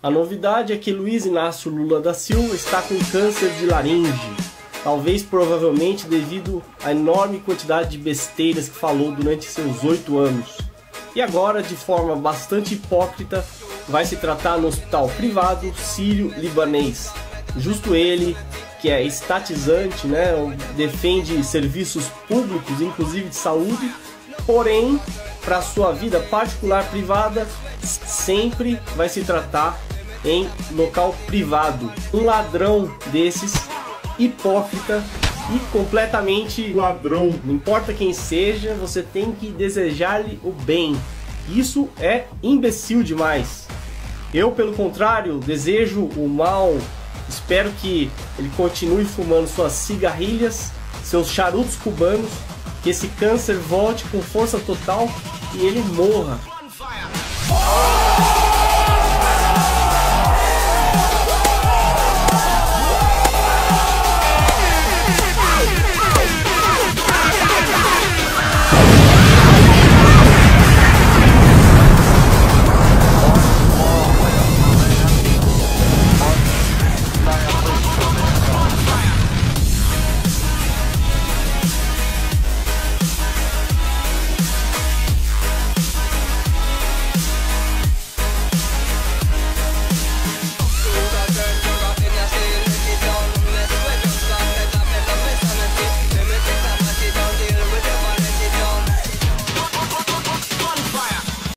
A novidade é que Luiz Inácio Lula da Silva está com câncer de laringe, talvez provavelmente devido à enorme quantidade de besteiras que falou durante seus 8 anos. E agora, de forma bastante hipócrita, vai se tratar no hospital privado sírio-libanês. Justo ele, que é estatizante, né, defende serviços públicos, inclusive de saúde, porém, para sua vida particular privada, sempre vai se tratar em local privado. Um ladrão desses, hipócrita e completamente ladrão. Não importa quem seja, você tem que desejar-lhe o bem. Isso é imbecil demais. Eu, pelo contrário, desejo o mal. Espero que ele continue fumando suas cigarrilhas, seus charutos cubanos, que esse câncer volte com força total e ele morra.